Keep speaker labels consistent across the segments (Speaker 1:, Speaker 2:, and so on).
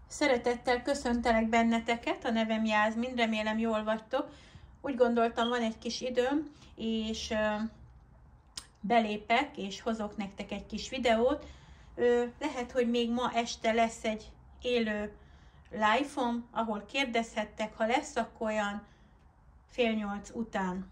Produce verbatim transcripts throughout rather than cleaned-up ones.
Speaker 1: Szeretettel köszöntelek benneteket, a nevem Jászmin, remélem jól vagytok. Úgy gondoltam, van egy kis időm, és belépek, és hozok nektek egy kis videót. Lehet, hogy még ma este lesz egy élő live-om, ahol kérdezhettek, ha lesz, akkor olyan fél nyolc után.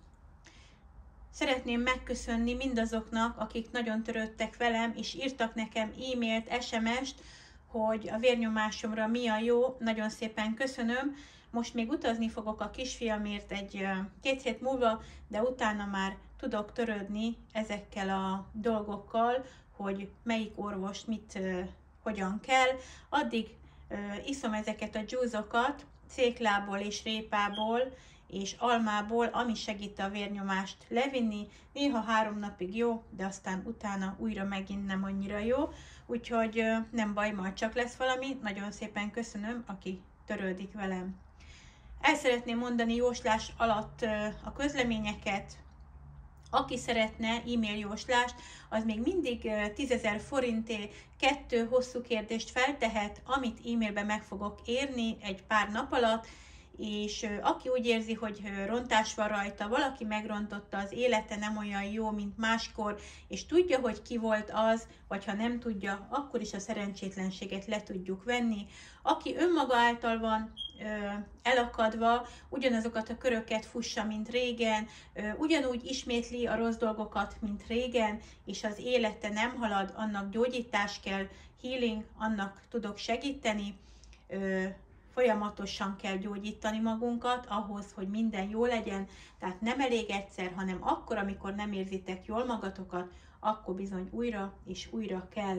Speaker 1: Szeretném megköszönni mindazoknak, akik nagyon törődtek velem, és írtak nekem e-mailt, es em est, hogy a vérnyomásomra mi a jó. Nagyon szépen köszönöm. Most még utazni fogok a kisfiamért egy két hét múlva, de utána már tudok törődni ezekkel a dolgokkal, hogy melyik orvos mit, hogyan kell. Addig iszom ezeket a dzsúzokat céklából és répából, és almából, ami segít a vérnyomást levinni. Néha három napig jó, de aztán utána újra megint nem annyira jó. Úgyhogy nem baj, majd csak lesz valami. Nagyon szépen köszönöm, aki törődik velem. El szeretném mondani jóslás alatt a közleményeket. Aki szeretne e-mail jóslást, az még mindig tízezer forinté kettő hosszú kérdést feltehet, amit e-mailbe meg fogok érni egy pár nap alatt, és aki úgy érzi, hogy rontás van rajta, valaki megrontotta, az élete nem olyan jó, mint máskor, és tudja, hogy ki volt az, vagy ha nem tudja, akkor is a szerencsétlenséget le tudjuk venni. Aki önmaga által van ö, elakadva, ugyanazokat a köröket fussa, mint régen, ö, ugyanúgy ismétli a rossz dolgokat, mint régen, és az élete nem halad, annak gyógyítás kell, healing, annak tudok segíteni. Ö, Folyamatosan kell gyógyítani magunkat ahhoz, hogy minden jó legyen, tehát nem elég egyszer, hanem akkor, amikor nem érzitek jól magatokat, akkor bizony újra és újra kell.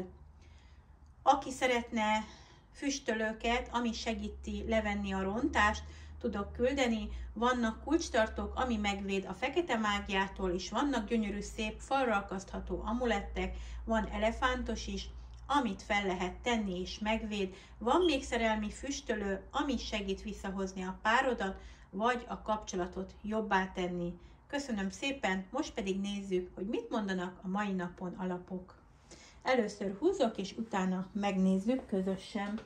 Speaker 1: Aki szeretne füstölőket, ami segíti levenni a rontást, tudok küldeni. Vannak kulcstartók, ami megvéd a fekete mágiától, és vannak gyönyörű szép falra akasztható amulettek, van elefántos is, amit fel lehet tenni és megvéd. Van még szerelmi füstölő, ami segít visszahozni a párodat, vagy a kapcsolatot jobbá tenni. Köszönöm szépen, most pedig nézzük, hogy mit mondanak a mai napon a lapok. Először húzok, és utána megnézzük közösen.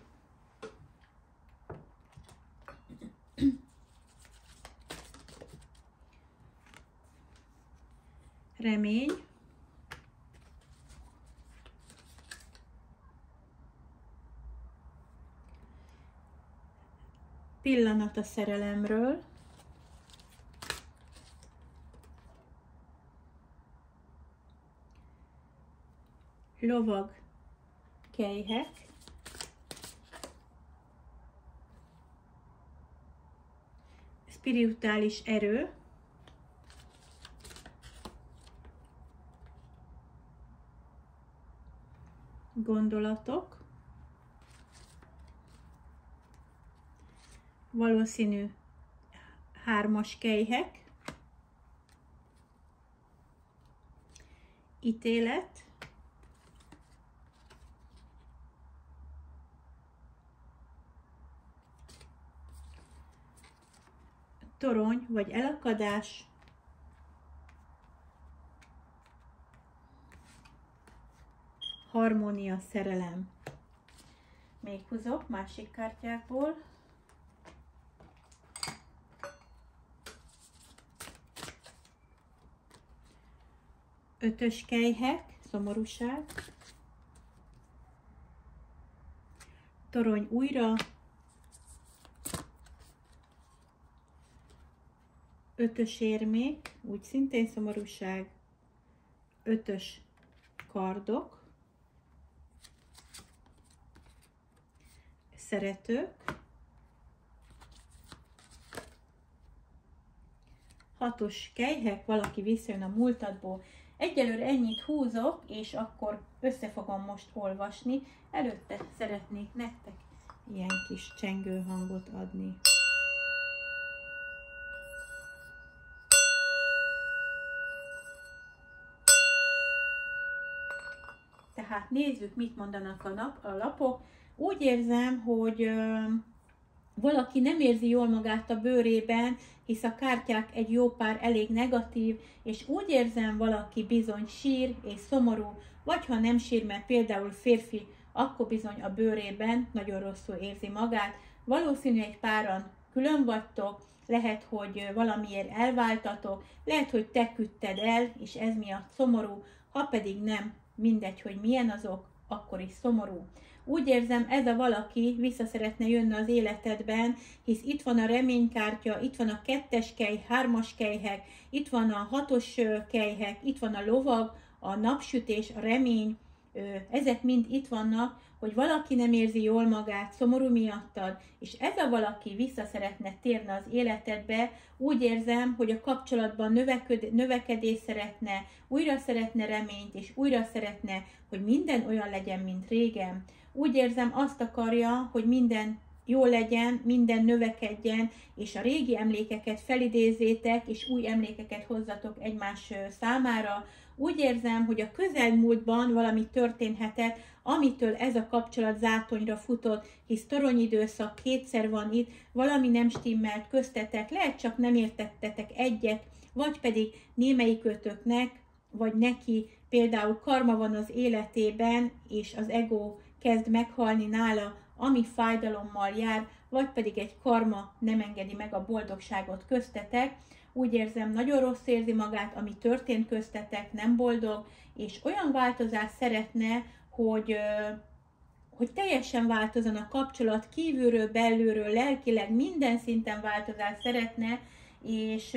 Speaker 1: Remény. Pillanat a szerelemről. Lovag kelyhek. Spirituális erő. Gondolatok. Valószínű hármas kelyhek, ítélet, torony vagy elakadás, harmónia, szerelem. Még húzok másik kártyákból. Ötös kelyhek, szomorúság, torony újra, ötös érmék, úgy szintén szomorúság, ötös kardok, szeretők, hatos kelyhek, valaki visszajön a múltadból. Egyelőre ennyit húzok, és akkor össze fogom most olvasni. Előtte szeretnék nektek ilyen kis csengő hangot adni. Tehát nézzük, mit mondanak a, nap, a lapok. Úgy érzem, hogy ö, valaki nem érzi jól magát a bőrében, hisz a kártyák egy jó pár elég negatív, és úgy érzem, valaki bizony sír és szomorú, vagy ha nem sír, mert például férfi akkor bizony a bőrében nagyon rosszul érzi magát. Valószínű egy páran külön vagytok, lehet, hogy valamiért elváltatok, lehet, hogy te küldted el, és ez miatt szomorú, ha pedig nem, mindegy, hogy milyen azok, akkor is szomorú. Úgy érzem, ez a valaki vissza szeretne jönni az életedben, hisz itt van a reménykártya, itt van a kettes kely, hármas kelyhek, itt van a hatos kelyhek, itt van a lovag, a napsütés, a remény, ezek mind itt vannak, hogy valaki nem érzi jól magát, szomorú miattad, és ez a valaki vissza szeretne térni az életedbe, úgy érzem, hogy a kapcsolatban növeköd, növekedés szeretne, újra szeretne reményt, és újra szeretne, hogy minden olyan legyen, mint régen. Úgy érzem, azt akarja, hogy minden jó legyen, minden növekedjen, és a régi emlékeket felidézzétek, és új emlékeket hozzatok egymás számára. Úgy érzem, hogy a közelmúltban valami történhetett, amitől ez a kapcsolat zátonyra futott, hisz toronyidőszak kétszer van itt, valami nem stimmelt köztetek, lehet csak nem értettetek egyet, vagy pedig némelyikötöknek, vagy neki például karma van az életében, és az ego kezd meghalni nála, ami fájdalommal jár, vagy pedig egy karma nem engedi meg a boldogságot köztetek. Úgy érzem, nagyon rossz érzi magát, ami történt köztetek, nem boldog, és olyan változást szeretne, hogy, hogy teljesen változzon a kapcsolat, kívülről, belülről, lelkileg, minden szinten változást szeretne, és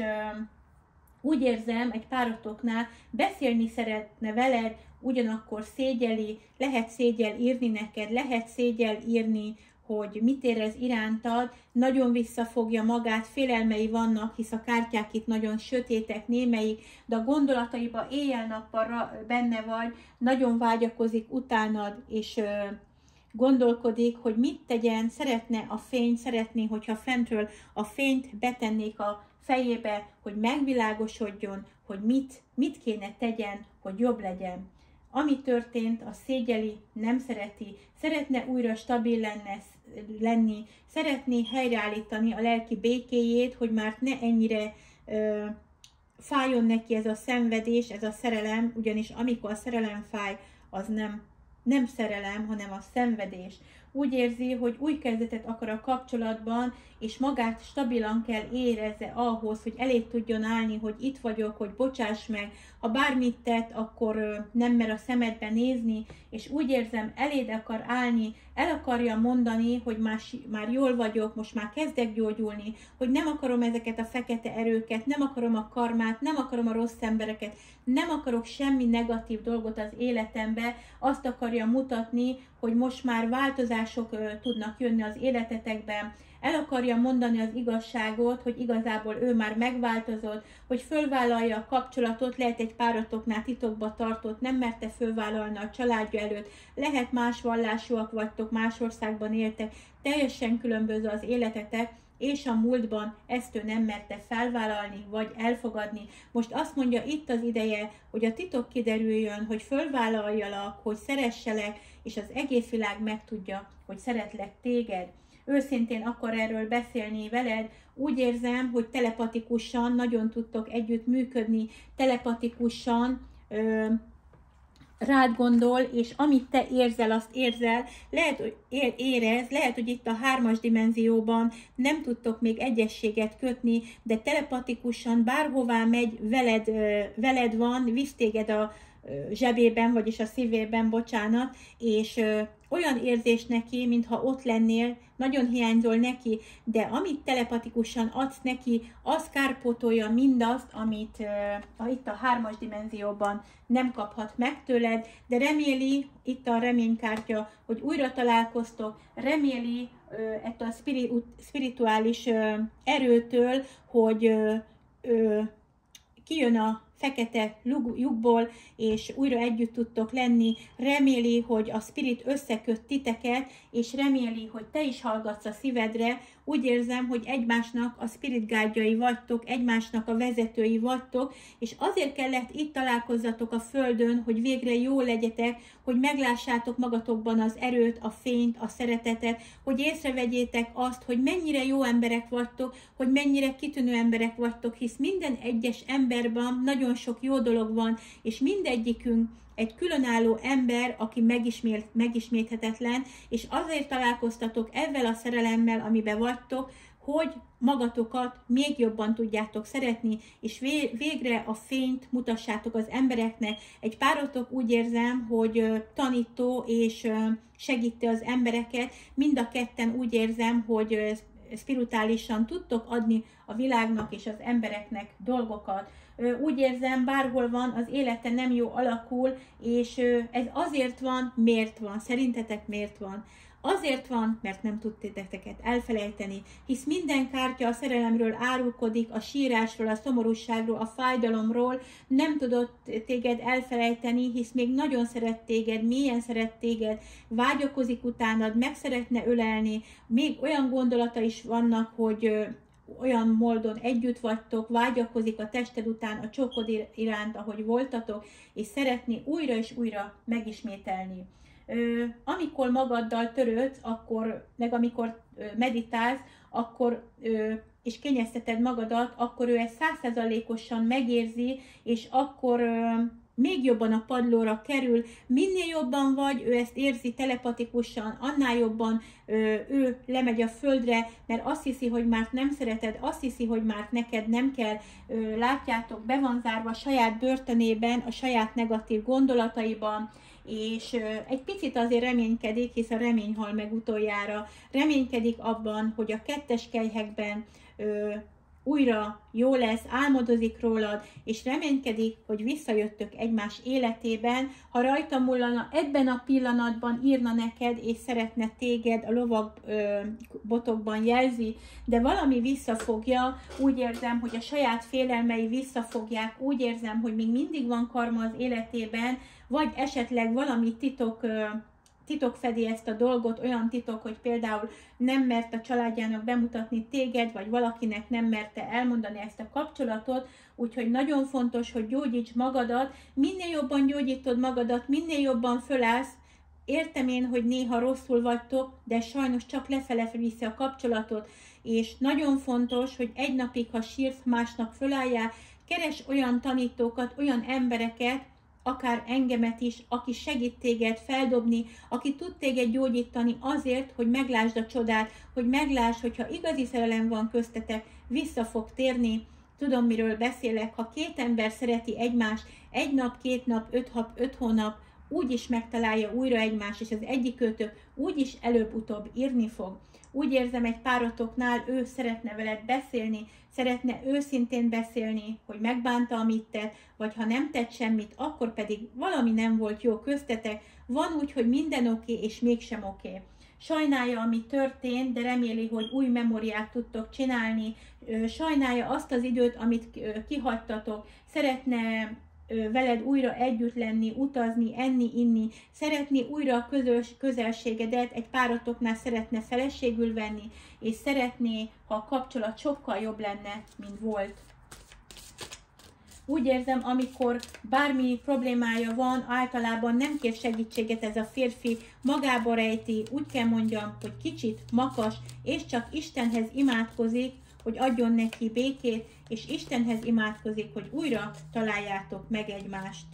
Speaker 1: úgy érzem, egy páratoknál beszélni szeretne veled, ugyanakkor szégyeli, lehet szégyel írni neked, lehet szégyel írni, hogy mit érez irántad, nagyon visszafogja magát, félelmei vannak, hisz a kártyák itt nagyon sötétek, némelyik, de a gondolataiba éjjel-nappal benne vagy, nagyon vágyakozik utánad, és ö, gondolkodik, hogy mit tegyen, szeretne a fényt, szeretné, hogyha fentről a fényt betennék a fejébe, hogy megvilágosodjon, hogy mit, mit kéne tegyen, hogy jobb legyen. Ami történt, a szégyeli, nem szereti, szeretne újra stabil lenne, lenni, szeretné helyreállítani a lelki békéjét, hogy már ne ennyire ö, fájjon neki ez a szenvedés, ez a szerelem, ugyanis amikor a szerelem fáj, az nem, nem szerelem, hanem a szenvedés. Úgy érzi, hogy új kezdetet akar a kapcsolatban, és magát stabilan kell érezze ahhoz, hogy elég tudjon állni, hogy itt vagyok, hogy bocsáss meg, ha bármit tett, akkor nem mer a szemedbe nézni, és úgy érzem, eléd akar állni, el akarja mondani, hogy már, már jól vagyok, most már kezdek gyógyulni, hogy nem akarom ezeket a fekete erőket, nem akarom a karmát, nem akarom a rossz embereket, nem akarok semmi negatív dolgot az életembe, azt akarja mutatni, hogy most már változások ö, tudnak jönni az életetekben, el akarja mondani az igazságot, hogy igazából ő már megváltozott, hogy fölvállalja a kapcsolatot, lehet egy páratoknál titokba tartott, nem merte fölvállalni a családja előtt, lehet más vallásúak vagytok, más országban éltek, teljesen különböző az életetek, és a múltban ezt ő nem merte felvállalni, vagy elfogadni. Most azt mondja, itt az ideje, hogy a titok kiderüljön, hogy fölvállaljalak, hogy szeresselek, és az egész világ megtudja, hogy szeretlek téged. Őszintén akar erről beszélni veled, úgy érzem, hogy telepatikusan nagyon tudtok együtt működni, telepatikusan ö, rád gondol, és amit te érzel, azt érzel, lehet, hogy érez, lehet, hogy itt a hármas dimenzióban nem tudtok még egyességet kötni, de telepatikusan bárhová megy, veled, veled van, visz téged a zsebében, vagyis a szívében, bocsánat, és ö, olyan érzés neki, mintha ott lennél, nagyon hiányzol neki, de amit telepatikusan adsz neki, az kárpótolja mindazt, amit ö, itt a hármas dimenzióban nem kaphat meg tőled, de reméli, itt a reménykártya, hogy újra találkoztok, reméli ö, ettől a spiri, spirituális ö, erőtől, hogy ö, ö, kijön a fekete lyukból, és újra együtt tudtok lenni, reméli, hogy a spirit összeköt titeket, és reméli, hogy te is hallgatsz a szívedre. Úgy érzem, hogy egymásnak a spirit guide-jai vagytok, egymásnak a vezetői vagytok, és azért kellett itt találkozzatok a földön, hogy végre jól legyetek, hogy meglássátok magatokban az erőt, a fényt, a szeretetet, hogy észrevegyétek azt, hogy mennyire jó emberek vagytok, hogy mennyire kitűnő emberek vagytok, hisz minden egyes emberben nagyon nagyon sok jó dolog van, és mindegyikünk egy különálló ember, aki megismét, megisméthetetlen, és azért találkoztatok ezzel a szerelemmel, amiben vagytok, hogy magatokat még jobban tudjátok szeretni, és végre a fényt mutassátok az embereknek. Egy párotok úgy érzem, hogy tanító és segíti az embereket, mind a ketten úgy érzem, hogy spirituálisan tudtok adni a világnak és az embereknek dolgokat. Úgy érzem, bárhol van, az élete nem jó alakul, és ez azért van, miért van? Szerintetek miért van? Azért van, mert nem tudtétek elfelejteni, hisz minden kártya a szerelemről árulkodik, a sírásról, a szomorúságról, a fájdalomról, nem tudott téged elfelejteni, hisz még nagyon szeret téged, mélyen szeret téged, vágyakozik utánad, meg szeretne ölelni, még olyan gondolata is vannak, hogy olyan módon együtt vagytok, vágyakozik a tested után, a csókod iránt, ahogy voltatok, és szeretné újra és újra megismételni. Ö, amikor magaddal törődsz, akkor, meg amikor ö, meditálsz, akkor, ö, és kényezteted magadat, akkor ő ezt száz százalékosan megérzi, és akkor ö, még jobban a padlóra kerül. Minél jobban vagy, ő ezt érzi telepatikusan, annál jobban ö, ő lemegy a földre, mert azt hiszi, hogy már nem szereted, azt hiszi, hogy már neked nem kell. Ö, látjátok, be van zárva a saját börtönében, a saját negatív gondolataiban, és egy picit azért reménykedik, hisz a remény hal meg utoljára, reménykedik abban, hogy a kettes kelyhekben ö, újra jó lesz, álmodozik rólad, és reménykedik, hogy visszajöttök egymás életében. Ha rajta múlna, ebben a pillanatban írna neked, és szeretne téged, a lovag ö, botokban jelzi, de valami visszafogja, úgy érzem, hogy a saját félelmei visszafogják, úgy érzem, hogy még mindig van karma az életében, vagy esetleg valami titok, titok fedi ezt a dolgot, olyan titok, hogy például nem mert a családjának bemutatni téged, vagy valakinek nem merte elmondani ezt a kapcsolatot, úgyhogy nagyon fontos, hogy gyógyíts magadat, minél jobban gyógyítod magadat, minél jobban fölállsz. Értem én, hogy néha rosszul vagytok, de sajnos csak lefele viszi a kapcsolatot, és nagyon fontos, hogy egy napig, ha sírsz, másnap fölálljál, keres olyan tanítókat, olyan embereket, akár engemet is, aki segít téged feldobni, aki tud téged gyógyítani azért, hogy meglásd a csodát, hogy meglásd, hogyha igazi szerelem van köztetek, vissza fog térni. Tudom, miről beszélek, ha két ember szereti egymást, egy nap, két nap, öt, hap, öt hónap, úgy is megtalálja újra egymást, és az egyikőtök úgy is előbb-utóbb írni fog. Úgy érzem, egy párotoknál ő szeretne veled beszélni, szeretne őszintén beszélni, hogy megbánta, amit tett, vagy ha nem tett semmit, akkor pedig valami nem volt jó köztetek, van úgy, hogy minden oké, okay, és mégsem oké. Okay. Sajnálja, ami történt, de reméli, hogy új memóriát tudtok csinálni, sajnálja azt az időt, amit kihagytatok, szeretne veled újra együtt lenni, utazni, enni, inni, szeretni újra a közös közelségedet, egy páratoknál szeretne feleségül venni, és szeretné, ha a kapcsolat sokkal jobb lenne, mint volt. Úgy érzem, amikor bármi problémája van, általában nem kér segítséget ez a férfi, magába rejti, úgy kell mondjam, hogy kicsit makas, és csak Istenhez imádkozik, hogy adjon neki békét, és Istenhez imádkozik, hogy újra találjátok meg egymást.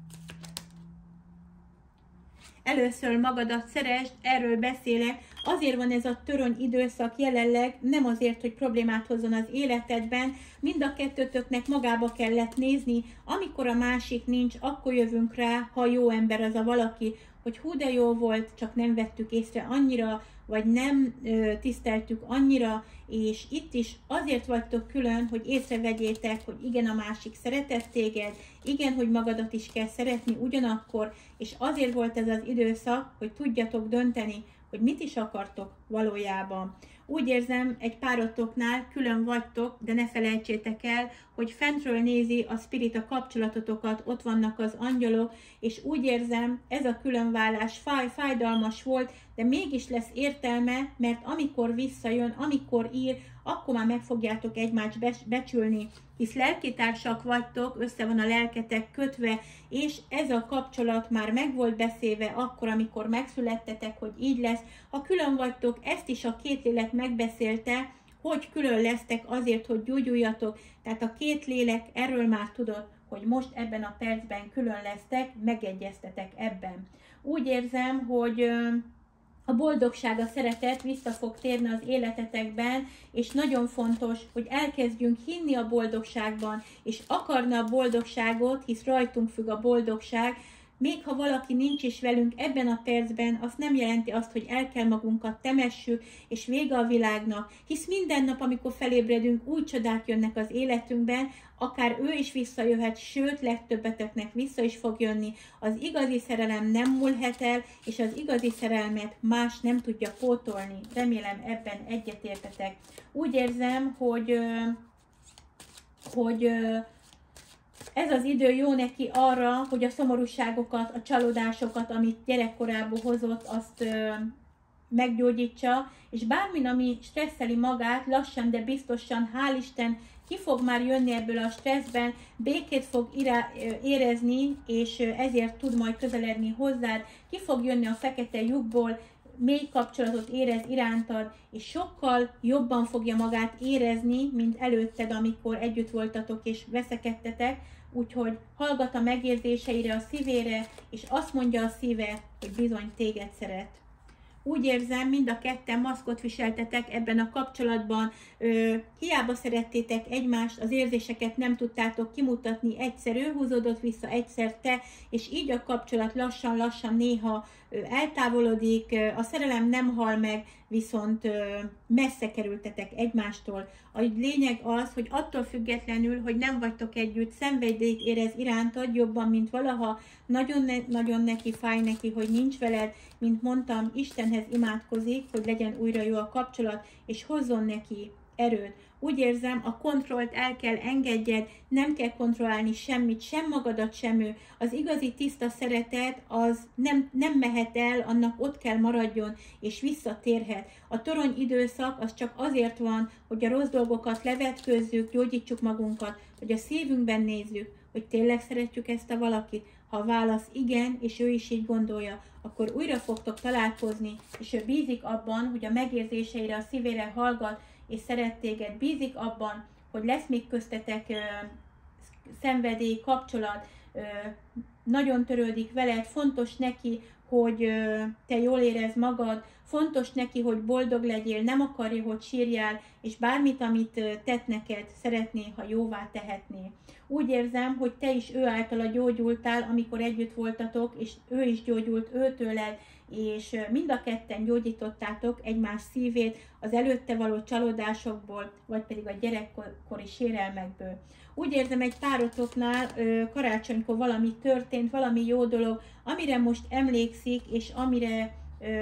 Speaker 1: Először magadat szeresd, erről beszélek, azért van ez a töröny időszak jelenleg, nem azért, hogy problémát hozzon az életedben, mind a kettőtöknek magába kellett nézni, amikor a másik nincs, akkor jövünk rá, ha jó ember az a valaki, hogy hú de jó volt, csak nem vettük észre annyira, vagy nem ö, tiszteltük annyira, és itt is azért vagytok külön, hogy észrevegyétek, hogy igen, a másik szeretett téged, igen, hogy magadat is kell szeretni ugyanakkor, és azért volt ez az időszak, hogy tudjatok dönteni, hogy mit is akartok valójában. Úgy érzem, egy párotoknál külön vagytok, de ne felejtsétek el, hogy fentről nézi a spirit a kapcsolatotokat, ott vannak az angyalok, és úgy érzem, ez a különválás fáj, fájdalmas volt, de mégis lesz értelme, mert amikor visszajön, amikor ír, akkor már meg fogjátok egymást becsülni, hisz lelkitársak vagytok, össze van a lelketek kötve, és ez a kapcsolat már meg volt beszélve akkor, amikor megszülettetek, hogy így lesz. Ha külön vagytok, ezt is a két lélek megbeszélte, hogy külön lesztek azért, hogy gyógyuljatok, tehát a két lélek erről már tudott, hogy most ebben a percben külön lesztek, megegyeztetek ebben. Úgy érzem, hogy a boldogság, a szeretet vissza fog térni az életetekben, és nagyon fontos, hogy elkezdjünk hinni a boldogságban, és akarni a boldogságot, hisz rajtunk függ a boldogság. Még ha valaki nincs is velünk ebben a percben, az nem jelenti azt, hogy el kell magunkat temessük, és vége a világnak, hisz minden nap, amikor felébredünk, új csodák jönnek az életünkben, akár ő is visszajöhet, sőt, legtöbbeteknek vissza is fog jönni. Az igazi szerelem nem múlhat el, és az igazi szerelmet más nem tudja pótolni. Remélem ebben egyetértetek. Úgy érzem, hogy, hogy ez az idő jó neki arra, hogy a szomorúságokat, a csalódásokat, amit gyerekkorából hozott, azt ö, meggyógyítsa, és bármin, ami stresszeli magát, lassan, de biztosan, hál' Isten, ki fog már jönni ebből a stresszben, békét fog irá, érezni, és ezért tud majd közeledni hozzád, ki fog jönni a fekete lyukból, mély kapcsolatot érez irántad, és sokkal jobban fogja magát érezni, mint előtted, amikor együtt voltatok és veszekedtetek, úgyhogy hallgat a megérzéseire, a szívére, és azt mondja a szíve, hogy bizony téged szeret. Úgy érzem, mind a ketten maszkot viseltetek ebben a kapcsolatban, ö, hiába szerettétek egymást, az érzéseket nem tudtátok kimutatni, egyszer ő húzódott vissza, egyszer te, és így a kapcsolat lassan-lassan néha ö, eltávolodik, ö, a szerelem nem hal meg, viszont ö, messze kerültetek egymástól. A lényeg az, hogy attól függetlenül, hogy nem vagytok együtt, szenvedélyt érez irántad jobban, mint valaha, nagyon, ne, nagyon neki fáj neki, hogy nincs veled, mint mondtam, Istenhez imádkozik, hogy legyen újra jó a kapcsolat, és hozzon neki erőt. Úgy érzem, a kontrollt el kell engedjed, nem kell kontrollálni semmit, sem magadat, sem ő. Az igazi tiszta szeretet az nem, nem mehet el, annak ott kell maradjon, és visszatérhet. A torony időszak az csak azért van, hogy a rossz dolgokat levetkőzzük, gyógyítsuk magunkat, hogy a szívünkben nézzük, hogy tényleg szeretjük ezt a valakit. Ha a válasz igen, és ő is így gondolja, akkor újra fogtok találkozni, és ő bízik abban, hogy a megérzéseire, a szívére hallgat, és szeret téged, bízik abban, hogy lesz még köztetek ö, szenvedély, kapcsolat, ö, nagyon törődik veled, fontos neki, hogy ö, te jól érezd magad, fontos neki, hogy boldog legyél, nem akarja, hogy sírjál, és bármit, amit ö, tett neked, szeretné, ha jóvá tehetné. Úgy érzem, hogy te is ő általa gyógyultál, amikor együtt voltatok, és ő is gyógyult őtőled, és mind a ketten gyógyítottátok egymás szívét az előtte való csalódásokból, vagy pedig a gyerekkori sérelmekből. Úgy érzem, egy párotoknál karácsonykor valami történt, valami jó dolog, amire most emlékszik, és amire,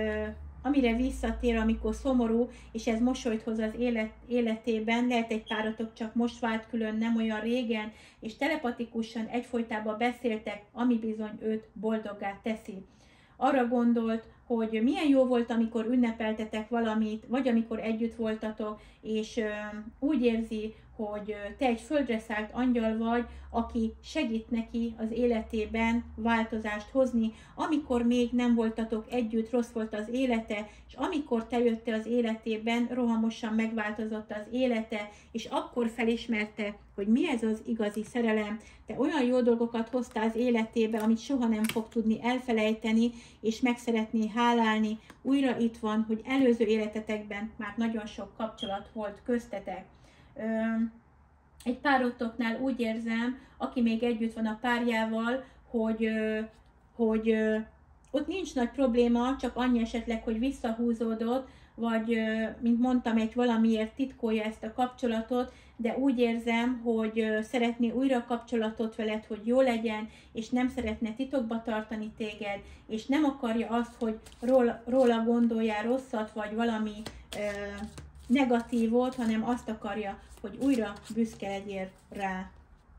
Speaker 1: amire visszatér, amikor szomorú, és ez mosolyt hoz az élet, életében. Lehet egy párotok csak most vált külön, nem olyan régen, és telepatikusan egyfolytában beszéltek, ami bizony őt boldoggá teszi. Arra gondolt, hogy milyen jó volt, amikor ünnepeltetek valamit, vagy amikor együtt voltatok, és ö, úgy érzi, hogy te egy földre szállt angyal vagy, aki segít neki az életében változást hozni, amikor még nem voltatok együtt, rossz volt az élete, és amikor te jöttél az életében, rohamosan megváltozott az élete, és akkor felismerte, hogy mi ez az igazi szerelem. Te olyan jó dolgokat hoztál az életébe, amit soha nem fog tudni elfelejteni, és meg szeretné hálálni. Újra itt van, hogy előző életetekben már nagyon sok kapcsolat volt köztetek. Egy párotoknál úgy érzem, aki még együtt van a párjával, hogy, hogy ott nincs nagy probléma, csak annyi esetleg, hogy visszahúzódott, vagy, mint mondtam, egy valamiért titkolja ezt a kapcsolatot, de úgy érzem, hogy szeretné újra kapcsolatot veled, hogy jó legyen, és nem szeretne titokba tartani téged, és nem akarja azt, hogy róla, róla gondoljál rosszat, vagy valami ö, negatívot, hanem azt akarja, hogy újra büszke legyél rá.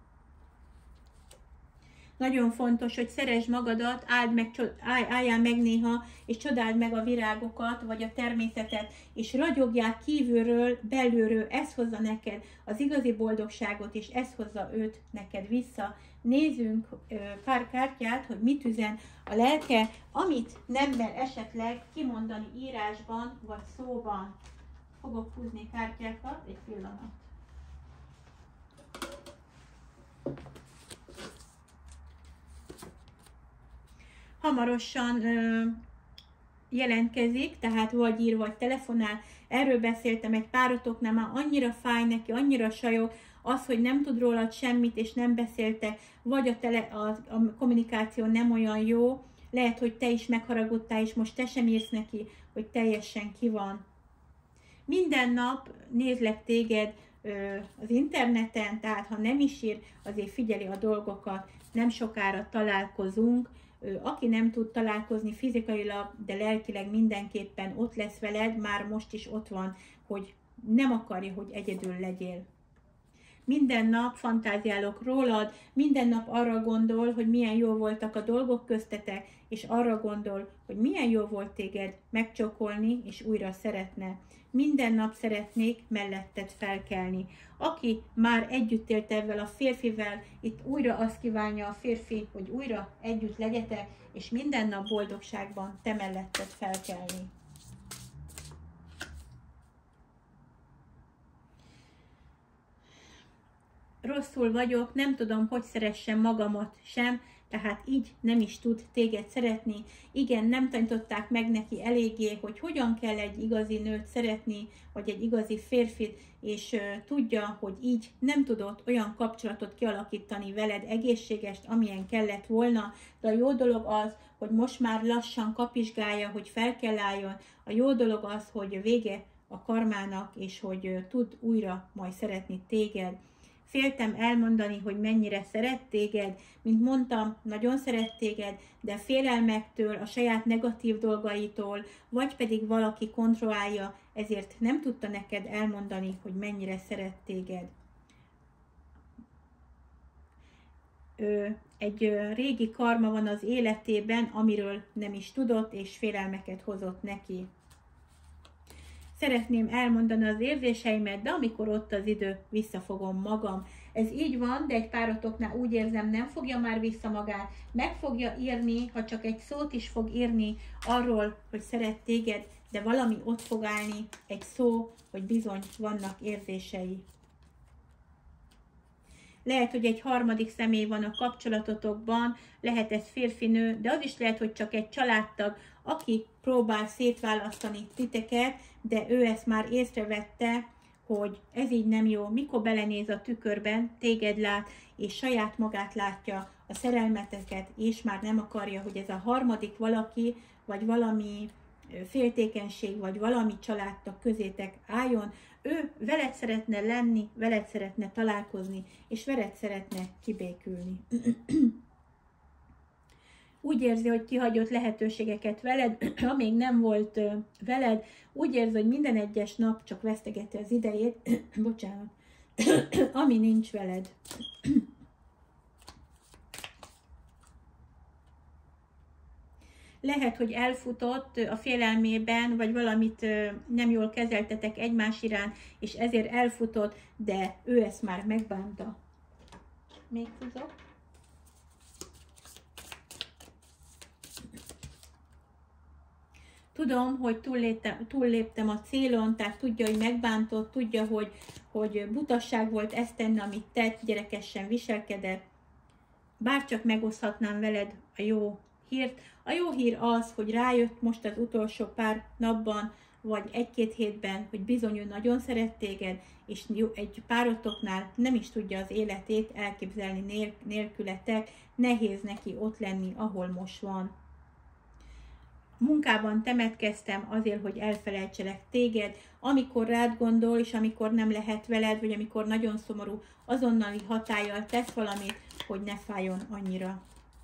Speaker 1: Nagyon fontos, hogy szeresd magadat, áld meg, állj, álljál meg néha, és csodáld meg a virágokat, vagy a természetet, és ragyogjál kívülről, belülről, ez hozza neked az igazi boldogságot, és ez hozza őt neked vissza. Nézzünk pár kártyát, hogy mit üzen a lelke, amit nem mer esetleg kimondani írásban, vagy szóban. Fogok húzni kártyákat, egy pillanat. hamarosan ö, jelentkezik, tehát vagy ír, vagy telefonál. Erről beszéltem egy páratoknál, már annyira fáj neki, annyira sajog, az, hogy nem tud rólad semmit, és nem beszélte, vagy a, tele, a, a kommunikáció nem olyan jó, lehet, hogy te is megharagudtál, és most te sem írsz neki, hogy teljesen ki van. Minden nap nézlek téged ö, az interneten, tehát ha nem is ír, azért figyeli a dolgokat, nem sokára találkozunk. Ö, aki nem tud találkozni fizikailag, de lelkileg mindenképpen ott lesz veled, már most is ott van, hogy nem akarja, hogy egyedül legyél. Minden nap fantáziálok rólad, minden nap arra gondol, hogy milyen jó voltak a dolgok köztetek, és arra gondol, hogy milyen jó volt téged megcsokolni, és újra szeretne. Minden nap szeretnék melletted felkelni. Aki már együtt élt ezzel a férfivel, itt újra azt kívánja a férfi, hogy újra együtt legyetek, és minden nap boldogságban te melletted felkelni. Rosszul vagyok, nem tudom, hogy szeressem magamat sem, tehát így nem is tud téged szeretni. Igen, nem tanították meg neki eléggé, hogy hogyan kell egy igazi nőt szeretni, vagy egy igazi férfit, és uh, tudja, hogy így nem tudott olyan kapcsolatot kialakítani veled egészségest, amilyen kellett volna, de a jó dolog az, hogy most már lassan kapizsgálja, hogy fel kell álljon. A jó dolog az, hogy vége a karmának, és hogy uh, tud újra majd szeretni téged. Féltem elmondani, hogy mennyire szeret téged, mint mondtam, nagyon szeret téged, de félelmektől, a saját negatív dolgaitól, vagy pedig valaki kontrollálja, ezért nem tudta neked elmondani, hogy mennyire szeret téged. Ö, egy ö, régi karma van az életében, amiről nem is tudott, és félelmeket hozott neki. Szeretném elmondani az érzéseimet, de amikor ott az idő, visszafogom magam. Ez így van, de egy páratoknál úgy érzem, nem fogja már vissza magát, meg fogja írni, ha csak egy szót is fog írni arról, hogy szeret téged, de valami ott fog állni, egy szó, hogy bizony vannak érzései. Lehet, hogy egy harmadik személy van a kapcsolatotokban, lehet ez férfi-nő, de az is lehet, hogy csak egy családtag, aki próbál szétválasztani titeket, de ő ezt már észrevette, hogy ez így nem jó. Mikor belenéz a tükörben, téged lát, és saját magát látja, a szerelmeteket, és már nem akarja, hogy ez a harmadik valaki, vagy valami féltékenység, vagy valami családtag közétek álljon. Ő veled szeretne lenni, veled szeretne találkozni, és veled szeretne kibékülni. Úgy érzi, hogy kihagyott lehetőségeket veled, amíg nem volt veled, úgy érzi, hogy minden egyes nap csak vesztegeti az idejét, bocsánat, ami nincs veled. Lehet, hogy elfutott a félelmében, vagy valamit nem jól kezeltetek egymás iránt, és ezért elfutott, de ő ezt már megbánta. Még húzok. Tudom, hogy túlléptem, túlléptem a célon, tehát tudja, hogy megbántott, tudja, hogy, hogy butasság volt ezt tenni, amit tett, gyerekesen viselkedett. Bárcsak megoszthatnám veled a jó hírt. A jó hír az, hogy rájött most az utolsó pár napban, vagy egy-két hétben, hogy bizony ő nagyon szeret téged, és egy párotoknál nem is tudja az életét elképzelni nélkületek, nehéz neki ott lenni, ahol most van. Munkában temetkeztem azért, hogy elfelejtselek téged, amikor rád gondol, és amikor nem lehet veled, vagy amikor nagyon szomorú, azonnali hatállyal tesz valamit, hogy ne fájjon annyira.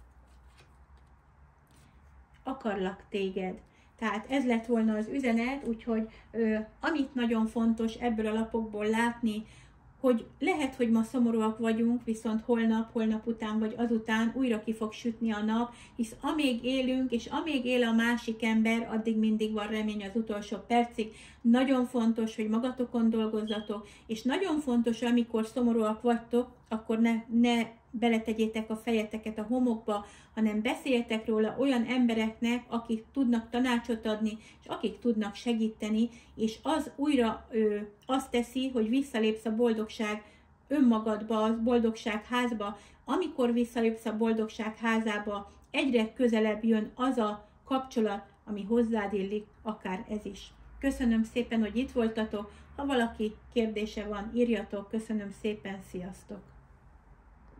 Speaker 1: Akarlak téged. Tehát ez lett volna az üzenet, úgyhogy ö, amit nagyon fontos ebből a lapokból látni, hogy lehet, hogy ma szomorúak vagyunk, viszont holnap, holnap után vagy azután újra ki fog sütni a nap, hisz amíg élünk, és amíg él a másik ember, addig mindig van remény az utolsó percig. Nagyon fontos, hogy magatokon dolgozzatok, és nagyon fontos, amikor szomorúak vagytok, akkor ne, ne beletegyétek a fejeteket a homokba, hanem beszéljetek róla olyan embereknek, akik tudnak tanácsot adni, és akik tudnak segíteni, és az újra ö, azt teszi, hogy visszalépsz a boldogság önmagadba, a boldogság házba. Amikor visszalépsz a boldogság házába, egyre közelebb jön az a kapcsolat, ami hozzád illik, akár ez is. Köszönöm szépen, hogy itt voltatok. Ha valaki kérdése van, írjatok. Köszönöm szépen, sziasztok!